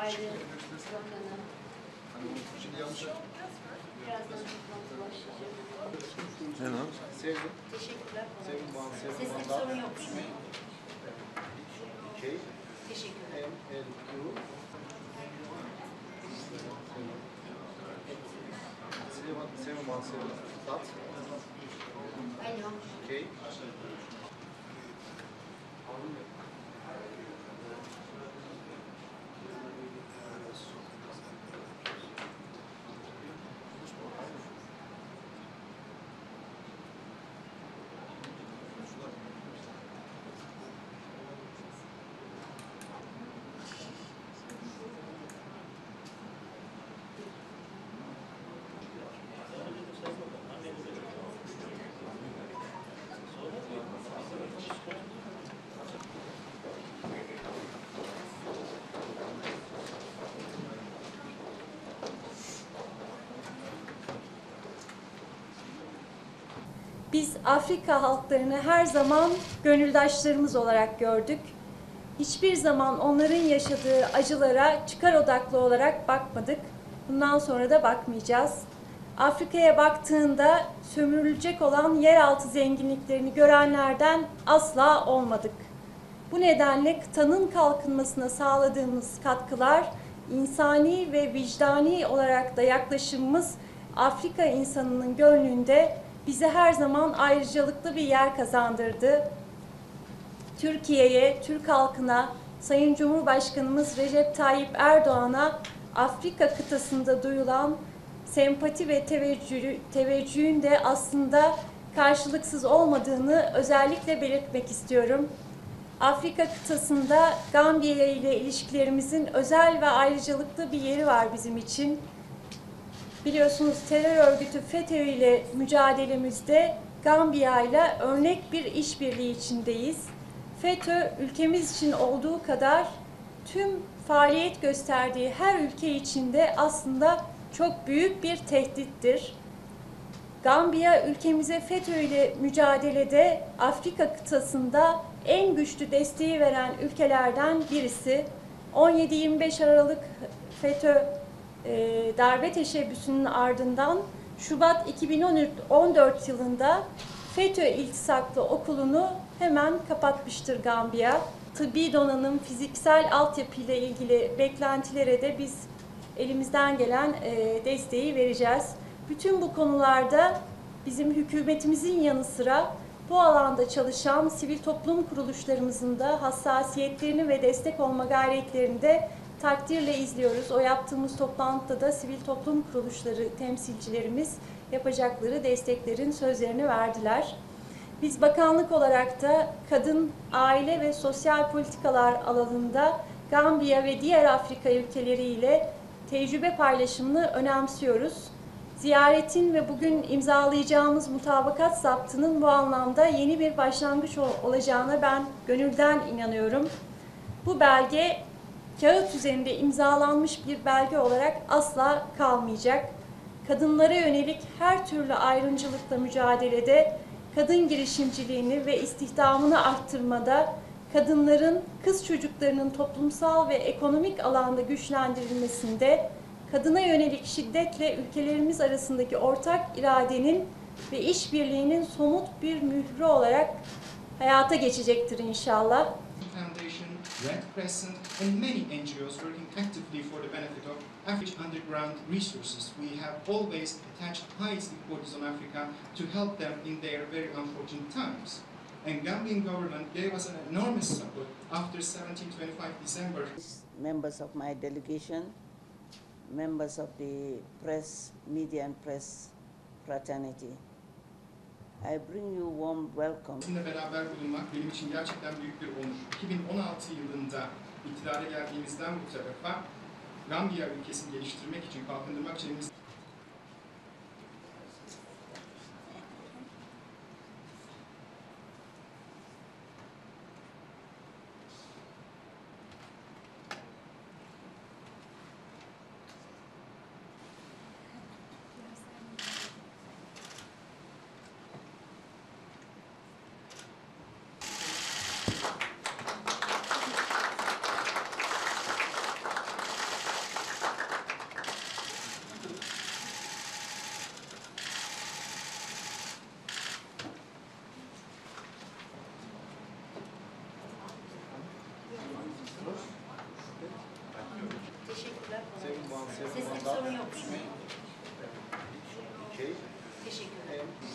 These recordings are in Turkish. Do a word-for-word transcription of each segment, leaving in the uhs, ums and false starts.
Günaydın. Bakanım. Şimdi yanlış. Birazdan toplantı başlayacak. Ne lan? Sevdim. Teşekkürler. Sevdim bana. Sevdim Sesli bir bana. sorun yok değil mi? Okay. Teşekkürler. M L Q. Sevdim. Sevdim bana. Sevdim. Tat. Alo. Okay. Biz Afrika halklarını her zaman gönüldaşlarımız olarak gördük. Hiçbir zaman onların yaşadığı acılara çıkar odaklı olarak bakmadık. Bundan sonra da bakmayacağız. Afrika'ya baktığında sömürülecek olan yeraltı zenginliklerini görenlerden asla olmadık. Bu nedenle kıtanın kalkınmasına sağladığımız katkılar, insani ve vicdani olarak da yaklaşımımız Afrika insanının gönlünde bize her zaman ayrıcalıklı bir yer kazandırdı. Türkiye'ye, Türk halkına, Sayın Cumhurbaşkanımız Recep Tayyip Erdoğan'a Afrika kıtasında duyulan sempati ve teveccühü, teveccühün de aslında karşılıksız olmadığını özellikle belirtmek istiyorum. Afrika kıtasında Gambiya ile ilişkilerimizin özel ve ayrıcalıklı bir yeri var bizim için. Biliyorsunuz terör örgütü FETÖ ile mücadelemizde Gambiya ile örnek bir işbirliği içindeyiz. FETÖ ülkemiz için olduğu kadar tüm faaliyet gösterdiği her ülke içinde aslında çok büyük bir tehdittir. Gambiya ülkemize FETÖ ile mücadelede Afrika kıtasında en güçlü desteği veren ülkelerden birisi. on yedi yirmi beş Aralık FETÖ e, darbe teşebbüsünün ardından Şubat iki bin on dört yılında FETÖ iltisaklı okulunu hemen kapatmıştır Gambiya. Tıbbi donanım, fiziksel altyapıyla ilgili beklentilere de biz elimizden gelen e, desteği vereceğiz. Bütün bu konularda bizim hükümetimizin yanı sıra bu alanda çalışan sivil toplum kuruluşlarımızın da hassasiyetlerini ve destek olma gayretlerini de takdirle izliyoruz. O yaptığımız toplantıda da sivil toplum kuruluşları temsilcilerimiz yapacakları desteklerin sözlerini verdiler. Biz bakanlık olarak da kadın, aile ve sosyal politikalar alanında Gambiya ve diğer Afrika ülkeleriyle tecrübe paylaşımını önemsiyoruz. Ziyaretin ve bugün imzalayacağımız mutabakat zaptının bu anlamda yeni bir başlangıç olacağına ben gönülden inanıyorum. Bu belge kağıt üzerinde imzalanmış bir belge olarak asla kalmayacak. Kadınlara yönelik her türlü ayrımcılıkla mücadelede, kadın girişimciliğini ve istihdamını arttırmada, kadınların, kız çocuklarının toplumsal ve ekonomik alanda güçlendirilmesinde, kadına yönelik şiddetle ülkelerimiz arasındaki ortak iradenin ve işbirliğinin somut bir mührü olarak hayata geçecektir inşallah. Foundation, Red Crescent, and many N G Os working actively for the benefit of African underground resources. We have always attached highest importance on Africa to help them in their very unfortunate times. And Gambian government gave us an enormous support after seventeen twenty-five December. Members of my delegation, members of the press, media and press fraternity, I bring you warm welcome. Sizinle beraber bulunmak benim için gerçekten büyük bir onur. iki bin on altı yılında iktidara geldiğimizden bu tarafa Gambiya ülkesini geliştirmek için, kalkındırmak için K, Teşekkür ederim. M,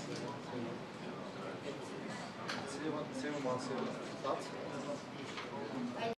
seven, seven one seven, dot,